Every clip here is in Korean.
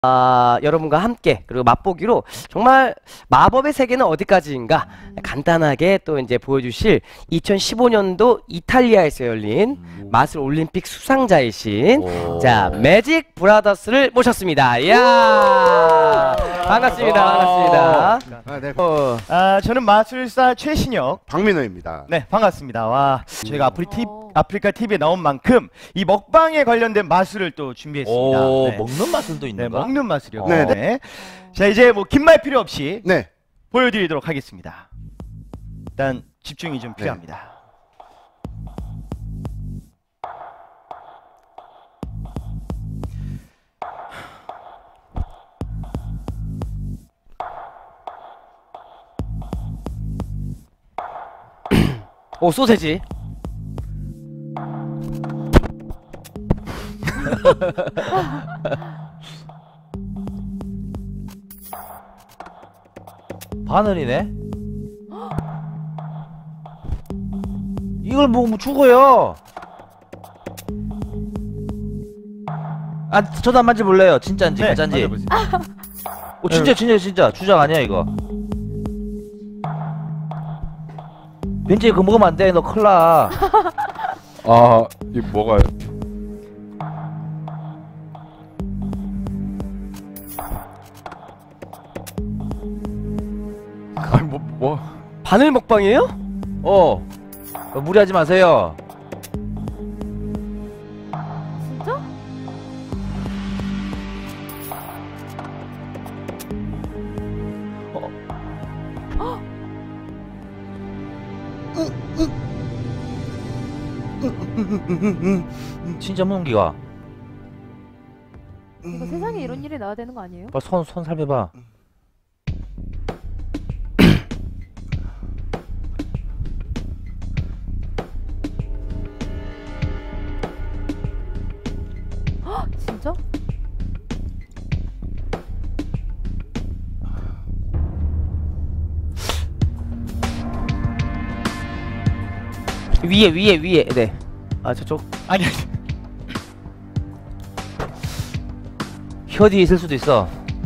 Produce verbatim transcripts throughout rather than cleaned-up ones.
아, 여러분과 함께 그리고 맛보기로 정말 마법의 세계는 어디까지인가 간단하게 또 이제 보여주실 이천십오 년도 이탈리아에서 열린 음. 마술 올림픽 수상자이신 오. 자 매직 브라더스를 모셨습니다. 이야 반갑습니다. 반갑습니다. 아, 네. 어, 아, 저는 마술사 최신혁 박민호입니다. 네, 반갑습니다. 와, 저희가 아프리 티, 아프리카 티비에 나온 만큼 이 먹방에 관련된 마술을 또 준비했습니다. 오, 네. 먹는 마술도 있는가? 네, 먹는 마술이요. 네, 네. 네. 자, 이제 뭐 긴 말 필요 없이 네. 보여드리도록 하겠습니다. 일단 집중이 좀 필요합니다. 네. 오 소세지. 바늘이네? 이걸 먹으면 죽어요. 아, 저도 한 만져볼래요. 진짜인지 네, 가짜인지. 만져보세요. 오, 진짜 진짜 진짜 주작 아니야 이거. 벤지 그거 먹으면 안 돼. 너 큰일 나. 아, 이거 뭐가요? 아니 뭐 뭐? 바늘 먹방이에요? 어. 어, 무리하지 마세요. 진짜? 진짜 문기가. 이거 세상에 이런 일이 나와야 되는 거 아니에요? 빨리 손, 손 살펴봐. 헉, 진짜? 위에 위에 위에 네. 아 저쪽 아니, 아니. 혀 뒤에 있을 수도 있어.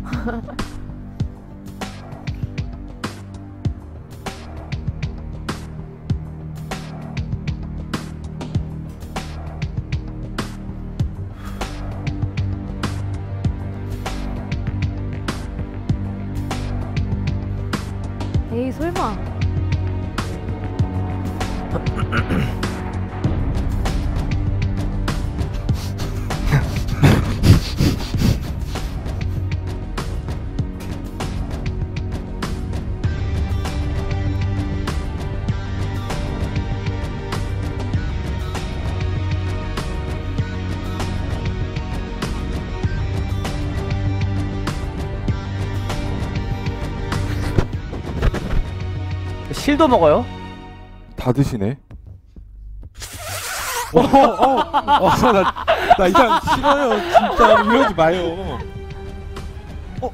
에이 설마. 실도 먹어요? 다 드시네. 어, 어, 어, 어, 나, 나 이상 싫어요. 진짜 이러지 마요. 어?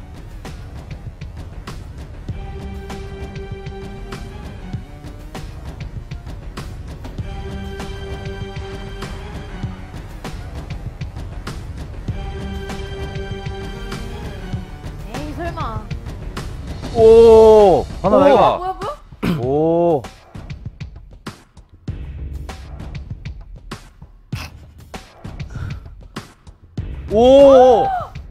에이 설마. 오, 하나 오. 내가. 뭐야 뭐야? 오. 오.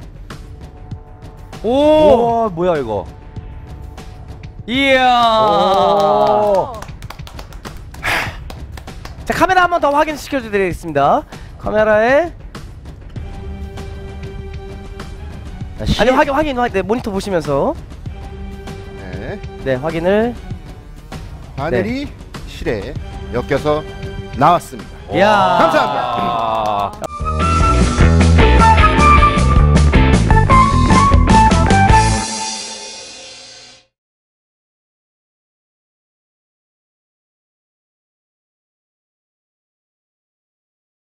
오. 오, 뭐야 이거? 이야. 오. 자 카메라 한 번 더 확인시켜 드리겠습니다. 카메라에 아니 확인 확인 확인 네, 모니터 보시면서 네. 네 확인을. 바늘이 실에 엮여서 나왔습니다. 이야 감사합니다. 아.